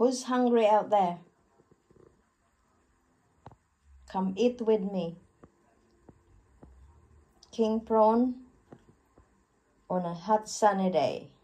Who's hungry out there? Come eat with me. King prawn on a hot sunny day.